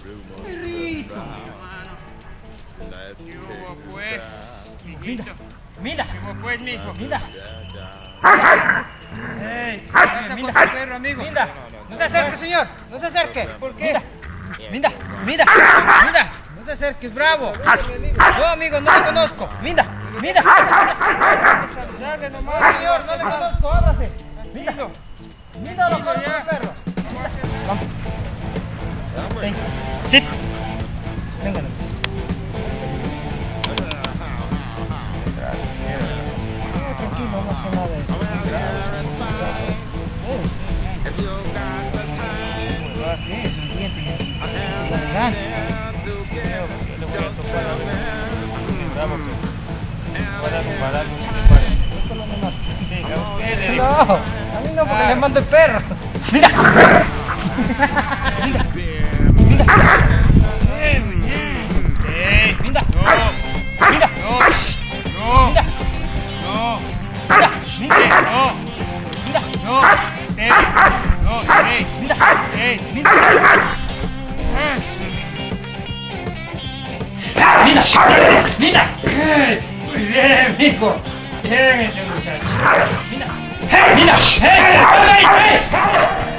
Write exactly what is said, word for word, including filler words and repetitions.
Perrito, hermano. ¿Qué hubo pues, mijito? Mira, ¿Qué hubo pues, mijo? mira. Ey, ¿qué pasa con tu perro, amigo? Mira. No se acerque, señor. No se acerque. ¿Por qué? Mira, mira, mira. No se acerques, bravo. No, amigo, no le conozco. Mira, mira. Saludarle nomás, señor. No le conozco, ábrase. Mira, Tranquilo. mira lo que Tranquilo, hace ya. el perro. Vamos. Ven, sit. Venga. Tranquilo, no hace nada. No, a mí no, porque le mando el perro. Mira. Mira. Mira. Ey, bien. Ey, Mira. no. Mira. No. No. Mira. No. Mira. Mira. No. Mira. No. Ey. No. Ey. Mira. Ey. Mira. Eso. Mira. Mira. Muy bien, mijo. Bien ese muchacho. Mira. Mira. ¡Eh! ¡Eh! ¡Eh!